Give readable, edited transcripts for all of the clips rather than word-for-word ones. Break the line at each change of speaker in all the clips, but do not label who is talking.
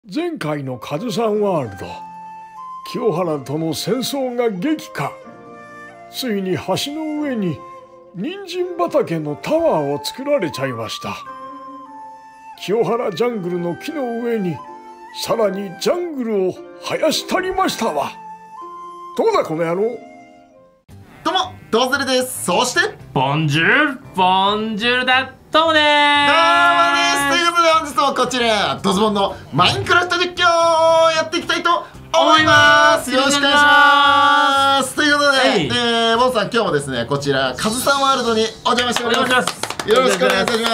前回のカズさんワールド、清原との戦争が激化。ついに橋の上に人参畑のタワーを作られちゃいました。清原ジャングルの木の上にさらにジャングルを生やしたりましたわ。どうだこの野郎。
どうも、ドーゼルです。そして
ボンジュールボンジュールだ。どうもねー。
どうもです。ということで本日もこちらドズボンのマインクラフト実況をやっていきたいと思います。よろしくお願いします。ということで、ボンさん今日もですね、こちらカズさんワールドにお邪魔しております。よろしくお願いいたします。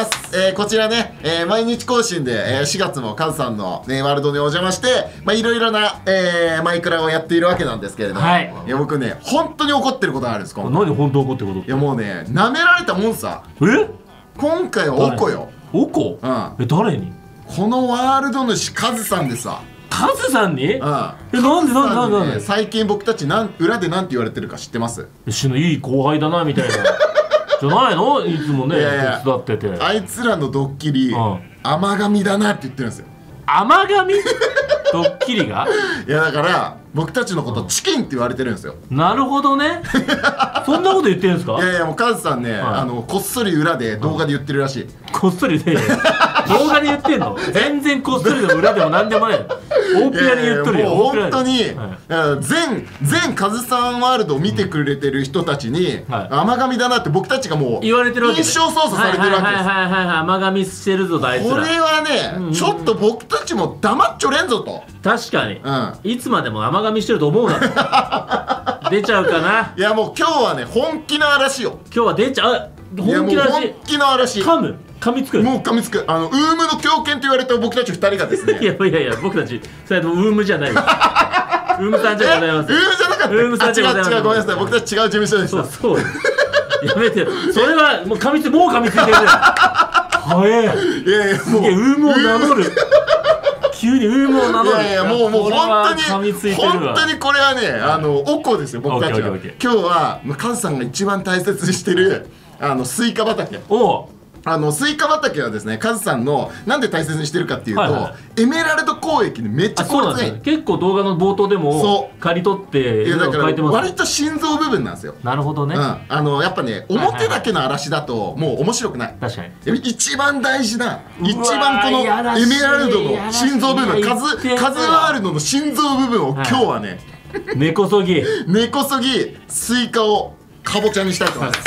こちらね、毎日更新で、4月もカズさんの、ワールドにお邪魔して、いろいろな、マイクラをやっているわけなんですけれども、
はい、
いや僕ね、本当に怒ってることがあるんです。
何本当怒ってること？
いやもうね、舐められたもんさ。今回はオコよ。
オコ？誰に？
このワールド主カズさんでさ。
カズさんに？なんで
最近僕たち裏でなんて言われてるか知ってます？
しのいい後輩だなみたいなじゃないの？いつもね手伝ってて、
あいつらのドッキリ甘噛みだなって言ってるんですよ。
甘噛み？ドッキリが？
いやだから僕たちのことチキンって言われてるんですよ。
なるほどね。そんなこと言ってるんですか？
いやいやもうカズさんね、こっそり裏で動画で言ってるらしい。
こっそりで動画で言ってんの？全然こっそりでも裏でも何でもない。大っぴらで言っとるよ。
もう本当に全カズさんワールドを見てくれてる人たちに甘噛みだなって僕たちがもう
言われてるわけ。
印象操作されてるわけです。
甘噛みしてるぞあいつら。
これはねちょっと僕たちも黙っちょれんぞと。
確かにいつまでも甘噛みしてると思うな。出ちゃうかな。
いやもう今日はね本気の嵐よ。
今日は出ちゃう。本気の嵐。
本気の嵐。
噛みつく。
もう噛みつく。ウームの狂犬と言われた僕たち2人がですね。
いや僕たちそれともウームじゃない。ウームさんじゃございません。
ウームじゃなかった。
ウームさんじゃございません。
違うごめんなさい。僕たち違う事務所でした。
そうやめてよ。それはもう噛みついてるじゃん。早い。
いやいやもう
ウームを名乗る。急にウームを名乗る。
いやいやもう本当にこれはねおこですよ僕たちは。今日はカズさんが一番大切にしてるスイカ畑。スイカ畑はですね、カズさんのなんで大切にしてるかっていうと、エメラルド交易にめっちゃ効率がいい。
結構動画の冒頭でも刈り取って
いやだから割と心臓部分なんですよ。
なるほどね。
やっぱね表だけの嵐だともう面白くない。
確かに
一番大事な一番このエメラルドの心臓部分、カズワールドの心臓部分を今日はね
根こそぎ
スイカをかぼちゃにしたいと思います。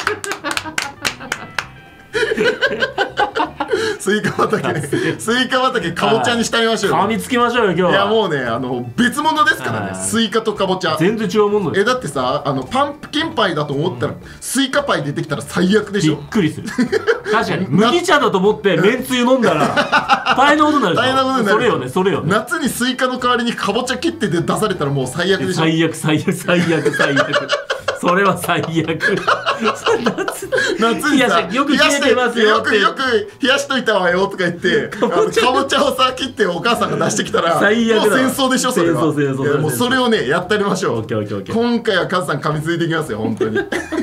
スイカ畑かぼちゃにしてみましょうよ。
噛みつきましょうよ今日は。
いやもうね別物ですからね。スイカとかぼちゃ
全然違うもんだよ。
だってさパンプキンパイだと思ったらスイカパイ出てきたら最悪でしょ。
びっくりする。確かに麦茶だと思ってめんつゆ飲んだら大変なことになる。大変なことになる。それよね。夏
にスイカの代わりにかぼちゃ切って出されたらもう最悪でしょ。
最悪それは最悪。
夏にさよく冷やしといたわよとか言ってかぼちゃをさ切ってお母さんが出してきたらもう戦争でしょそれは。もうそれをねやってやりましょう。今回はカズさん噛みついていきますよ本当に。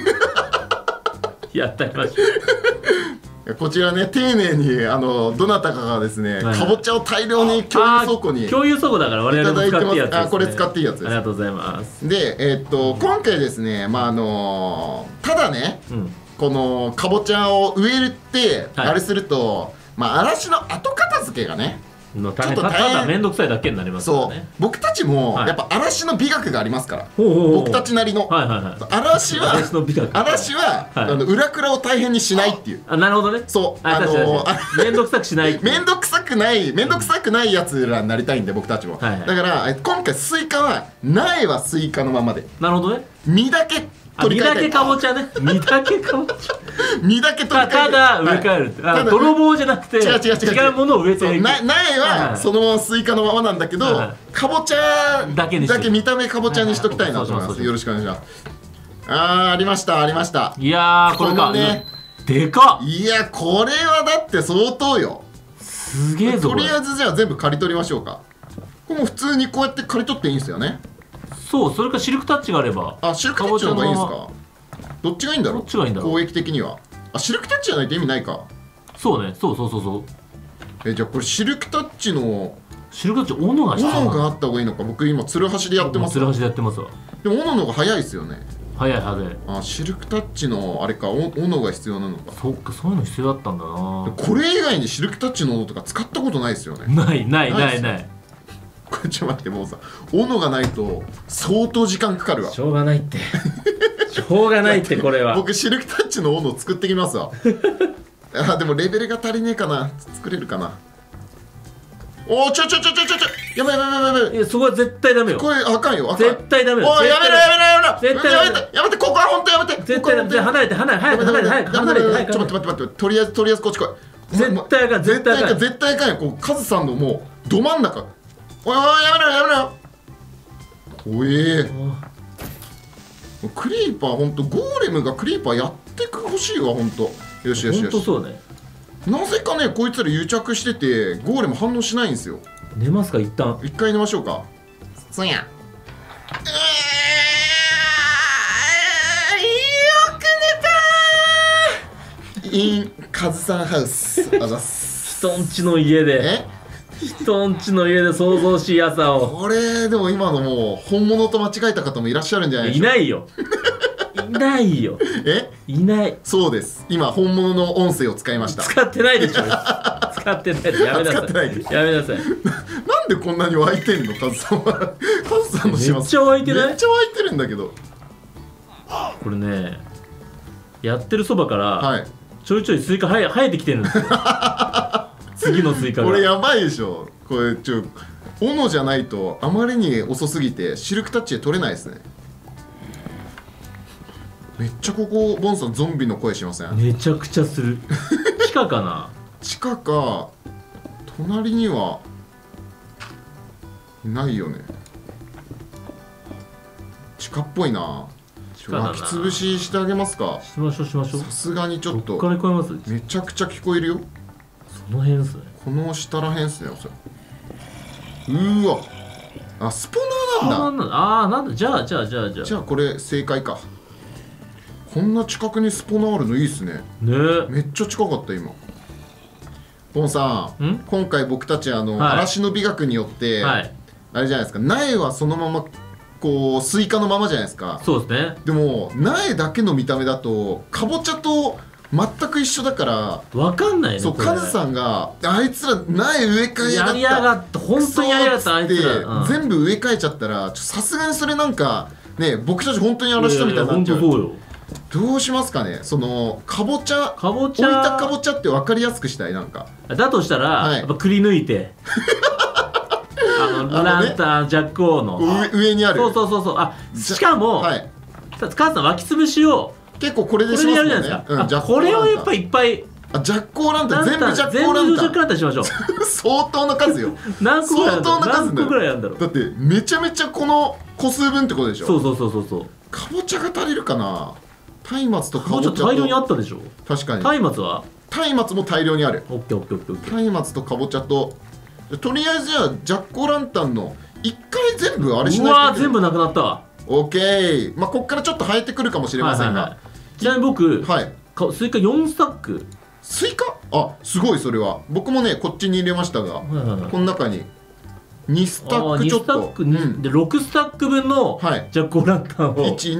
やってやりましょ
う。こちらね丁寧にどなたかがですねかぼちゃを大量に共有倉庫に
共有倉庫だから我々も使っていいやつです。
これ使っていいやつです。
ありがとうございます。
で今回ですねただねこのかぼちゃを植えてあれすると嵐の後片付けがね
ちょっとただ面倒くさいだけになりますからね。
僕たちもやっぱ嵐の美学がありますから、僕たちなりの嵐は裏蔵を大変にしないっていう。
なるほどね。
そう
面倒くさくしない。
面倒くさくないやつらになりたいんで僕たちも。だから今回スイカは苗はスイカのままで。
なるほどね。
実だけ
実だけかぼちゃね。実だけかぼちゃ。
実だけ取り替えて
ただ植え替える。泥棒じゃなくて違うものを植えて。
苗はそのままスイカのままなんだけどかぼちゃだけ見た目かぼちゃにしときたいなと思います。よろしくお願いします。ありました。
いやこれかね。でかっ。
いやこれはだって相当よ。
すげえぞ。
とりあえずじゃあ全部刈り取りましょうか。これも普通にこうやって刈り取っていいんですよね。
そうそれかシルクタッチがあれば。
シルクタッチの方がいいんですか。どっちがいいんだろう。攻撃的にはシルクタッチじゃないと意味ないか。
そうね。そう
じゃあこれシルクタッチの
シルクタッチ斧が必要なの。
斧があった方がいいのか。僕今ツルハシでやってますわ。
ツルハシでやってますわ。
でも斧の方が早いですよね。
早い早い。
あ、シルクタッチのあれか、斧が必要なのか。
そっか、そういうの必要だったんだな。
これ以外にシルクタッチの斧とか使ったことないですよね。
ないないないない。
これちょっと待って、もうさ、斧がないと相当時間かかるわ。
しょうがないってしょうがないってこれは。
僕シルクタッチの斧作ってきますわあ、でもレベルが足りねえかな。作れるかな。おー、やばいやばいやばいやばい。
いや、そこは絶対ダメよ。
これあかんよ、あかん。
絶対ダメよ。
おい、やめろやめろやめろ。
絶対
やめてやめて、ここは本当やめて。
絶対ダメ。離れて離れて、早く離れて早く離れて早く。
ちょっと待って、とりあえずこっち来い。
絶対あかん絶対あかん。
絶対あかんよ。こうカズさんのもうど真ん中。おいおい、やめろやめろ。おえクリーパー、ほんとゴーレムがクリーパーやってくほしいわ、ほんと。よしよしよし。
ほんとそうね。
なぜかね、こいつら癒着しててゴーレム反応しないんですよ。
寝ますか、一旦。
一回寝ましょうか。そうや。よく寝たー。インカズさんハウス。あざす。
人んちの家で。人んちの家で想像しい朝を。
これでも今のもう本物と間違えた方もいらっしゃるんじゃないでしょうか。
いないよいないよ。いない。
そうです。今本物の音声を使いました。
使ってないでしょ使ってないで。やめなさい。
使ってないです。
やめなさい。
なんでこんなに湧いてんの、カズさんは。カズさんのします。
めっちゃ湧いてない？
めっちゃ湧いてるんだけど。
これね、やってるそばから、
はい、
ちょいちょいスイカ生えてきてるんですよ次のスイカが。
これやばいでしょ。これ斧じゃないとあまりに遅すぎてシルクタッチで取れないですね。めっちゃここボンさんゾンビの声しません？
めちゃくちゃする地下かな。
地下か隣にはいないよね。地下っぽいな。巻き潰ししてあげますか。
しましょうしましょう。
さすがにちょっと。
どっから聞こえます？
めちゃくちゃ聞こえるよ。
その辺っすね。
この下らへんっすね。うーわ。あ、スポナーなんだ。
ああ、なんだ。じゃあ
これ正解か。こんな近くにスポナーあるのいいっすね。
ねえ。
めっちゃ近かった今。ボンさん、今回僕たち嵐の美学によって、あれじゃないですか、苗はそのままこうスイカのままじゃないですか。
そうですね。
でも苗だけの見た目だとかぼちゃと全く一緒だから
分かんないね。
そう、カズさんがあいつら苗植え替え
やりやがって本当にやりやがったあいつら、
全部植え替えちゃったらさすがにそれなんかね、僕たち本当に嵐人みたいになっちゃう。
そうよ。
どうしますかね。そのかぼちゃ置いたかぼちゃって分かりやすくしたい。なんか
だとしたら、やっぱくり抜いてランタンジャック王の
上にある。
そうあ、しかもカズさん湧き潰しを
結構これでしますよね。
これをやっぱりいっぱい
ジャックオーランタン全部ジャックオーランタン
しましょう
相当な数よ。
何個ぐらいあるんだろう。
だってめちゃめちゃこの個数分ってことでしょ。そうかぼちゃが足りるかな。松明とかぼちゃ
大量にあったでしょ。
確かに。
松明は
松明も大量にある。
オッケー。
松明とかぼちゃととりあえずじゃあジャックオーランタンの1回全部あれしないといけない。
うわー、全部なくなったわ。
オッケー。まあこっからちょっと生えてくるかもしれませんが、
ちなみに僕スイカ4スタック。
スイカ、あ、すごい。それは僕もねこっちに入れましたが、この中に2スタックちょっと
で6スタック分のジャックオーランタンを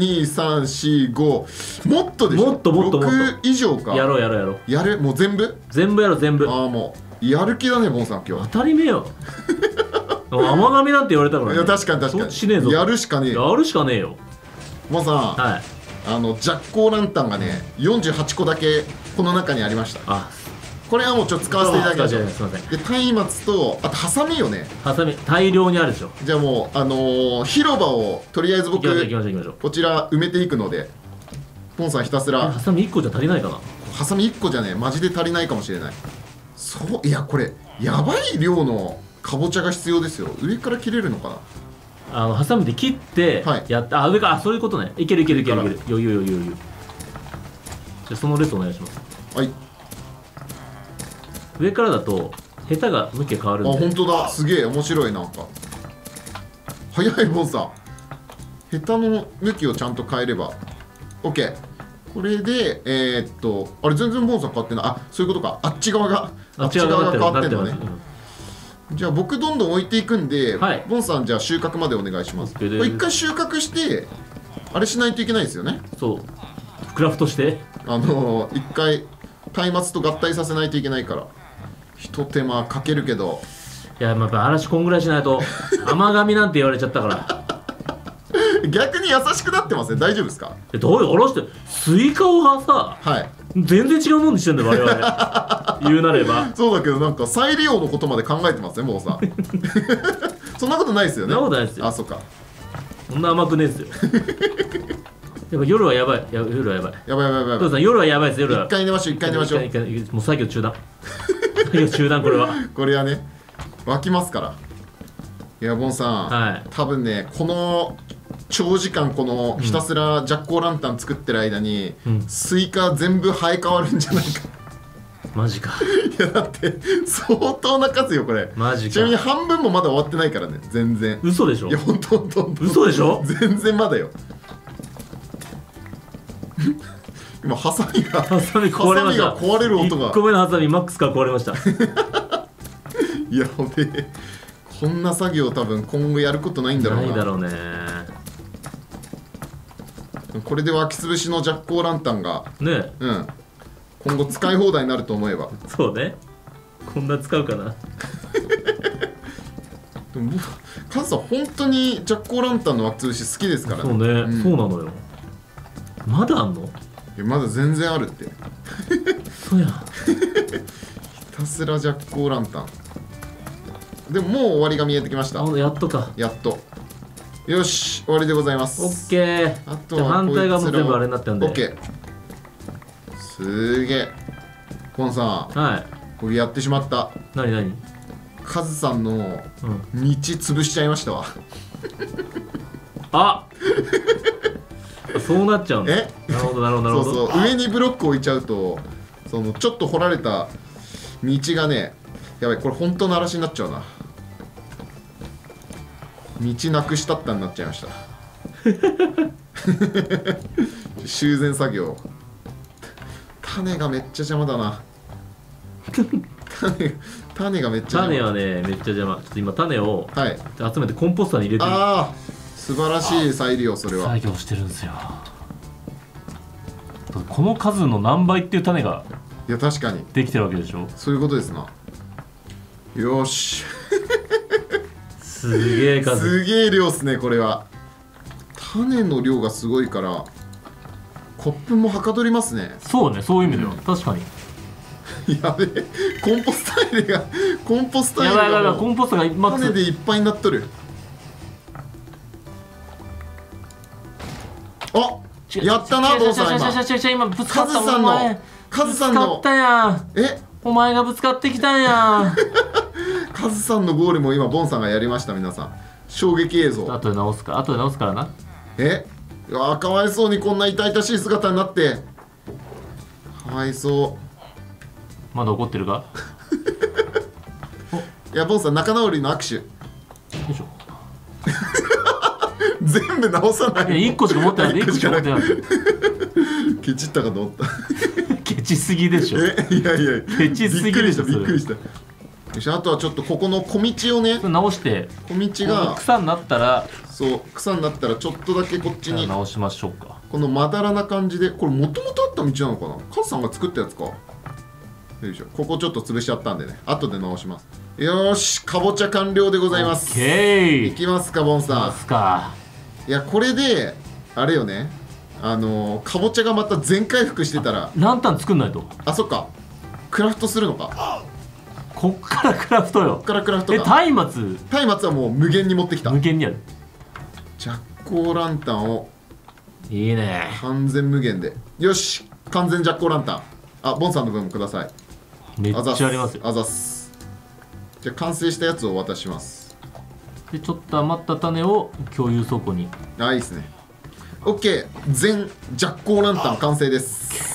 12345もっとでしょ。
もっと
6以上か。
やろう
やる。もう全部
やろう。
ああ、もうやる気だねボンさん今日。
当たり目よ甘噛みなんて言われたからね。
いや確かにやるしかねえよ。ボンさん、ジャックオーランタンがね48個だけこの中にありました。これはもうちょっと使わせていただきましょう。で松明とあとハサミよね。
ハサミ大量にあるでしょ。
じゃあもう広場をとりあえず僕こちら埋めていくので、ポンさんひたすら。
ハサミ1個じゃ足りないかな。
ハサミ1個じゃねマジで足りないかもしれない。そう、いやこれやばい量のかぼちゃが必要ですよ。上から切れるのかな。
ハサミで切ってやって、上からそういうことね。いける余裕。じゃあその列お願いします。
はい。
上からだとヘタが向きが変わるんで。
あ、本当だ。すげえ面白い。なんか早いボンさん。ヘタの向きをちゃんと変えれば OK。 これであれ全然ボンさん変わってない。あ、そういうことか。あっち側が変わってんのね。 じゃあ僕どんどん置いていくんで、
はい、
ボンさんじゃあ収穫までお願いします。これ一回収穫してあれしないといけないですよね。
そうクラフトして
一回松明と合体させないといけないからひと手間かけるけど、
いややっぱ嵐こんぐらいしないと甘噛みなんて言われちゃったから
逆に優しくなってますね。大丈夫ですか？
どういうおろしてスイカをさ、
はい、
全然違うもんにしてんだよ我々言うなれば。
そうだけどなんか再利用のことまで考えてますねもうさそんなことないですよね。
そんなことないですよ。
あ、そっか。
そんな甘くねえですよやっぱ夜はやばい。夜はやばい。
やばいやばいやばい。
父さん夜はやばいです。夜は
一回寝ましょう。一回寝ましょう。
もう作業中断作業中断。これは
これはね湧きますから。いやボンさん、
はい、
多分ねこの長時間このひたすらジャックオーランタン作ってる間に、スイカ全部生え変わるんじゃないか
マジか。
いやだって相当な数よこれ。
マジか。
ちなみに半分もまだ終わってないからね全然。
嘘でしょ。
いやほんと
嘘でしょ。
全然まだよ今ハサミが
壊れました。
壊れる音が
1個目のハサミマックスから壊れました
いやほんでこんな作業多分今後やることないんだろうな。
ないだろうね。
これで湧き潰しのジャックオーランタンが
ね、
今後使い放題になると思えば。
そうね。こんな使うかな
でもカズさん本当にジャックオーランタンの湧き潰し好きですからね。
そうね、そうなのよ。まだあんの？
いやまだ全然あるって
そうや
ひたすらジャックオーランタンでももう終わりが見えてきました。
やっとか。
やっと。よし終わりでございます。
オッケー。
あとは
反対側も全部あれになってるんで。
オッケー。すげえ。ポンさん、
はい、
僕やってしまった。
何
カズさんの道潰しちゃいましたわ
あそうなっちゃうんだ。なるほどなるほどなるほど。
そう上にブロック置いちゃうとそのちょっと掘られた道がね、やばいこれ本当の嵐になっちゃうな。道なくしたったになっちゃいました修繕作業。種がめっちゃ邪魔だな種がめっちゃ邪魔。
種はねめっちゃ邪魔。ちょっと今種を集めてコンポスターに入れてる。
ああ素晴らしい再利用。それは
作業してるんですよ。この数の何倍っていう種が
いや確かに
できてるわけでしょ。
そういうことですな。よし
すげえ数。
すげえ量っすねこれは。種の量がすごいからコップもはかどりますね。
そうね、そういう意味では、確かに。
やべえコンポスタ入れがコンポスタ入れ
がやばいやばいコンポスタが
種でいっぱいになっとる。あやったなボンさん。
今ぶつかった。
カズさんの
ぶつかったやん。お前がぶつかってきたんや
カズさんのゴールも今ボンさんがやりました。皆さん衝撃映像。
後で直すからな。
いやかわいそうにこんな痛々しい姿になってかわいそう。
まだ怒ってるか
いやボンさん仲直りの握手。よ
いしょ
全部直さない。
1個しか持ってない。1個しか持ってない。
ケチったかと思った
ケチすぎでしょ。
いや
ケチすぎでしょ。
びっくりした。よしあとはちょっとここの小道をね
直して、
小道が
草になったら、
そう草になったらちょっとだけこっちに
直しましょうか。
このまだらな感じで。これもともとあった道なのかな。カズさんが作ったやつか。よいしょここちょっと潰しちゃったんでね後で直します。よしかぼちゃ完了でございます。いきますかボンさん。いやこれであれよねかぼちゃがまた全回復してたら
ランタン作んないと。
あそっかクラフトするのか。
こっからクラフトよ。
こっからクラフトか。
松
明はもう無限に持ってきた。
無限にある。
ジャックオーランタンを
いいね
完全無限で。よし完全ジャックオーランタン。あボンさんの分もください。
めっちゃありますよ。
あざっす。じゃあ完成したやつを渡します。
でちょっと余った種を共有倉庫に。
あいいですね。 OK 全ジャックオーランタン完成です。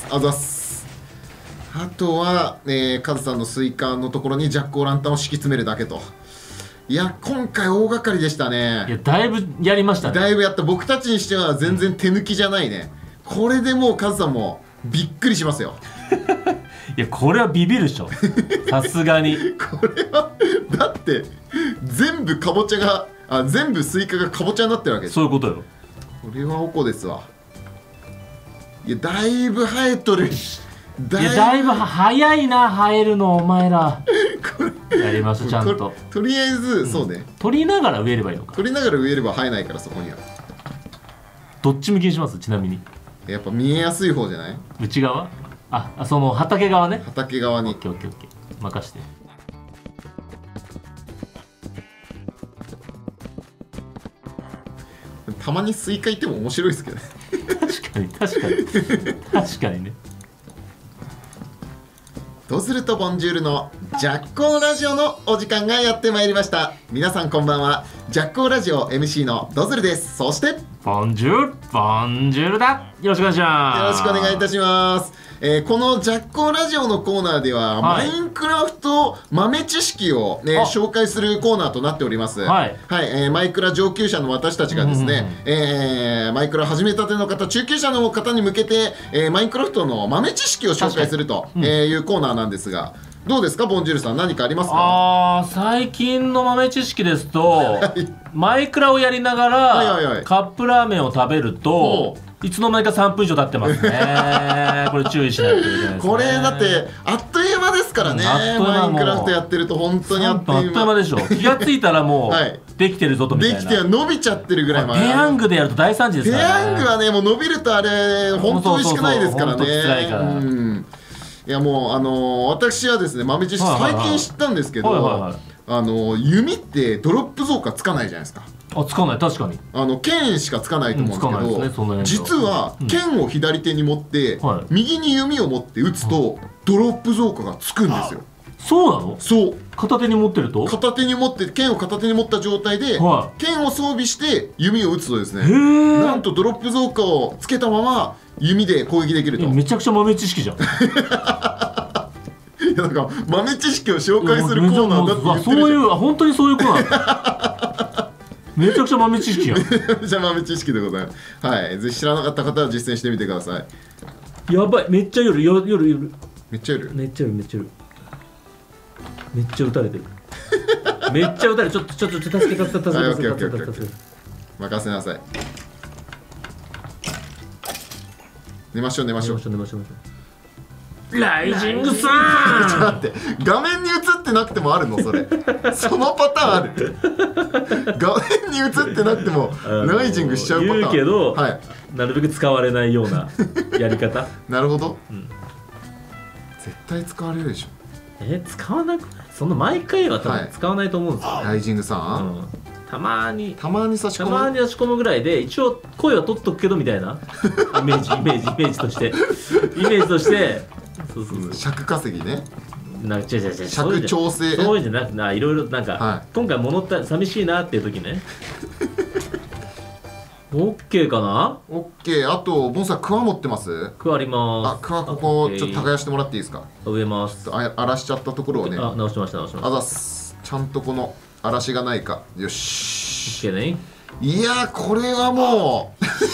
あざっす。あとは、カズさんのスイカのところにジャックオーランタンを敷き詰めるだけと。いや今回大掛かりでしたね。
いやだいぶやりましたね。
だいぶやった。僕たちにしては全然手抜きじゃないね。これでもうカズさんもびっくりしますよ
いやこれはビビるでしょさすがに。
これはだって全部かぼちゃが全部スイカがかぼちゃになってるわけでしょ。
そういうことよ。
これはおこですわ。いやだいぶ生えとる。
だいぶ早いな生えるのお前ら。やりましょうちゃんと。
とりあえずそうね、
取りながら植えればいいのか。
取りながら植えれば生えないからそこには。
どっち向きにします？ちなみに
やっぱ見えやすい方じゃない？
内側？その畑側ね。
畑側に。
オッケーオッケーオッケー、任して。
たまにスイカいても面白いですけどね。
確かに確かに確かにね。
ドズルとボンジュールのジャッコーラジオのお時間がやってまいりました。皆さんこんばんは。ジャッコーラジオ MC のドズルです。そして
ボンジュールだ。よろしくお願いします。
よろしくお願いいたします。このジャッコーラジオのコーナーでは、マインクラフト豆知識を、紹介するコーナーとなっております。はい、マイクラ上級者の私たちがですね、マイクラ始めたての方、中級者の方に向けて、マインクラフトの豆知識を紹介するというコーナーなんですが、どうですかボンジュールさん、何かありますか？
最近の豆知識ですとマイクラをやりながらカップラーメンを食べるといつの間にか3分以上経ってますね。これ注意しないといけないですね。
これだってあっという間ですからね。マインクラフトやってると本当にあっという間
でしょ。気がついたらもうできてるぞとみたいな。
できて伸びちゃってるぐらいまで。
ペヤングでやると大惨事ですからね。
ペヤングはねもう伸びるとあれ本当美味しくないですからね。
辛いから。
いやもう私はですね豆知識最近知ったんですけど、弓ってドロップ増加つかないじゃないですか。
つかない。確かに
剣しかつかないと思うんですけど、実は剣を左手に持って右に弓を持って打つとドロップ増加がつくんですよ。
そうなの？
そう。
片手に持ってると？
片手に持って剣を片手に持った状態で剣を装備して弓を打つとですね、なんとドロップ増加をつけたまま弓で攻撃できると。
めちゃくちゃ豆知識じゃん。
いやなんか豆知識を紹介するコーナーだって言ってるじゃん。
そういう本当にそういうコーナー。めちゃくちゃ豆知識やん。めちゃ
くちゃ豆知識でございます。はい、ぜひ知らなかった方は実践してみてくださ
い。やばい、めっちゃ夜。
めっちゃ夜。
めっちゃ撃たれてる。めっちゃ撃たれる。ちょっと助けて。
任せなさい。寝ましょう。
ライジングさ
ん。ちょっと待って、画面に映ってなくてもあるのそれ。そのパターンある。画面に映ってなくてもライジングしちゃうパターン。
言うけど、なるべく使われないようなやり方。
なるほど。絶対使われるでしょ。
使わなくない？そんな毎回は多分使わないと思うんですよ。
ライジングさん。
たまに
差し込む
ぐらいで一応声は取っとくけどみたいなイメージとしてそう
尺稼ぎね。
尺
調整。
そういうんじゃなくていろいろなんか今回物って寂しいなっていう時ね。オッケーかな？
オッケー。あとボンさん、クワ持ってます？
クワあります。
クワここちょっと耕してもらっていいですか？
植えます。
荒らしちゃったところをね。
直しました。
あざす。ちゃんとこの荒らしがないか。よし。
オッケーね。
いやこれはも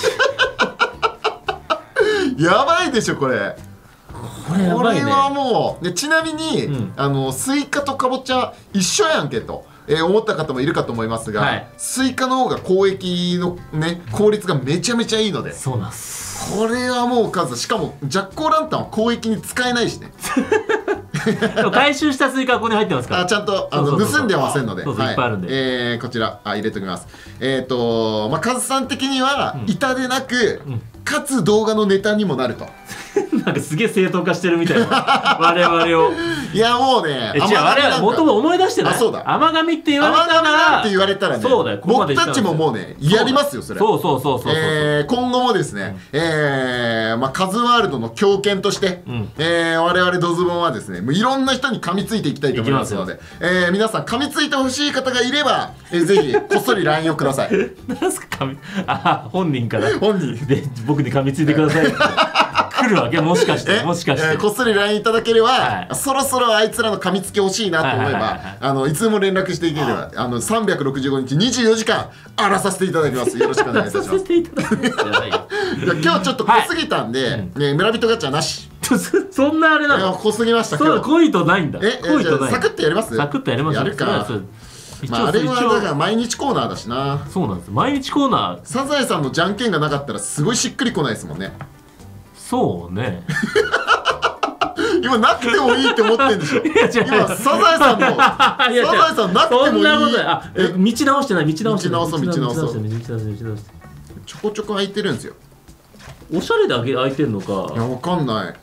うやばいでしょこれ。これはもうちなみにスイカとかぼちゃ一緒やんけと思った方もいるかと思いますが、スイカの方が攻撃のね効率がめちゃめちゃいいので。
そうなんす。
これはもうしかもジャッコーランタンは攻撃に使えないしね。
回収したスイカはここに入ってますから。
ちゃんと盗んではませんので。
いっぱいあるんで。
こちら入れときます。カズさん的には痛でなくかつ動画のネタにもなると。
なんかすげえ正当化してるみたいな我々を。
いやもうね、
我々もとも思い出してない。
そうだ、
甘噛みって言われたらね、
僕たちももうねやりますよそれ。
そう。
今後もですね、カズワールドの強権として我々ドズボンはですねいろんな人に噛みついていきたいと思いますので、皆さん噛みついてほしい方がいればぜひこっそり LINE をください。
なんすか本人から
本人
で僕に噛みついてください。 来るわけ、もしかしてもしかして、
こっそり LINE いただければ、
はい、
そろそろあいつらの噛みつき欲しいなと思えば、いつでも連絡していければ、365日24時間荒らさせていただきます。よろしくお願いいたします。今日ちょっと濃すぎたんで、村人ガチャなし。
そんなあれなの？
濃すぎました。
そう、濃いとないんだ。
濃いとない。サクッとやります？
サクッとやります。
やるか。まあ、あれはだから毎日コーナーだしな。
そうなんです、毎日コーナー。
サザエさんのじゃんけんがなかったらすごいしっくりこないですもんね。
そうね。
今なくてもいいって思ってんでしょ。今サザエさんのサザエさんなくてもいい。
そんなことない。あ、道直してない。道直そう。
ちょこちょこ空いてるんですよ。
おしゃれで空いてんのか。
いや、わかんない。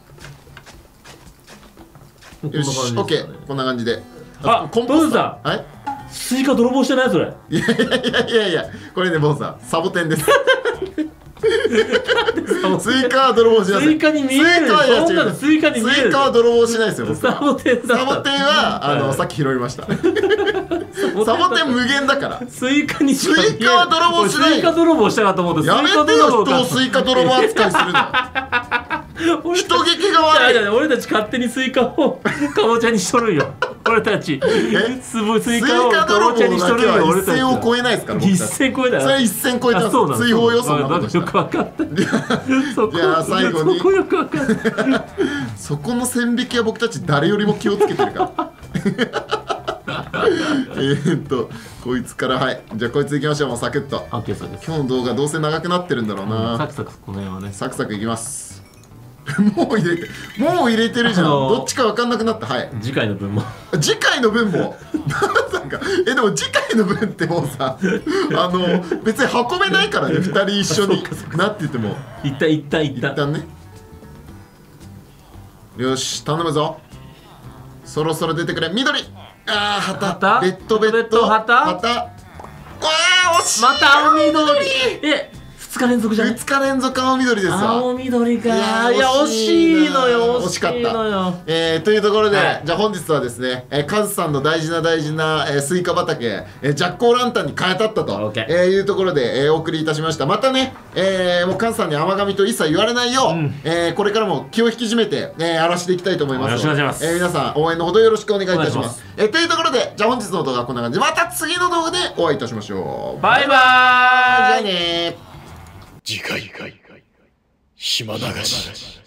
よし、オッケー、こんな感じで。
あ、ボンさん。はい。スイカ泥棒してないそれ。
いや、これね、ボンさん、サボテンです。スイカは泥棒しない。
スイカに見える。スイカに見える。
スイカは泥棒しないですよ。僕
サボテン
はさっき拾いました。サボテン無限だから。
スイカに
スイカは泥棒しない。
スイカ泥棒したかと思って。
やめてよ、人をスイカ泥棒扱いするの。人劇が悪い。
俺たち勝手にスイカをかぼちゃにしとるよ。俺たちスイカをかぼちゃにしとるよ。
一線を越えないですから。
一線越えない。
それ一線越えてます。追放予想な
よく分かった。
じゃあ最後に
そこよく分かった。
そこの線引きは僕たち誰よりも気をつけてるから。こいつから、はい、じゃあこいついきましょう。もうサクッと。今日の動画どうせ長くなってるんだろうな。
サクサクこの辺はね、
サクサクいきます。もう入れてるじゃん。どっちか分かんなくなった。はい、
次回の分も
次回の分もなんかでも次回の分ってもうさ、別に運べないからね。2人一緒になってても
一旦
ね。よし、頼むぞ。そろそろ出てくれ。緑。ああ、旗。レッド旗。わあ、惜しい。
また青緑。2日連続じゃん。
2日連続青緑ですよ。
青緑か。いや、惜しいのよ。
惜しかった。というところで、じゃあ本日はですね、カズさんの大事なスイカ畑、ジャックオーランタンに変えたったというところでお送りいたしました。またね、もうカズさんに甘噛みと一切言われないよう、これからも気を引き締めて荒らしていきたいと思いますので、皆さん応援のほどよろしくお願いいたします。というところで、じゃあ本日の動画はこんな感じで、また次の動画でお会いいたしましょう。
バイバーイ。
じゃあねー。
次回島流し。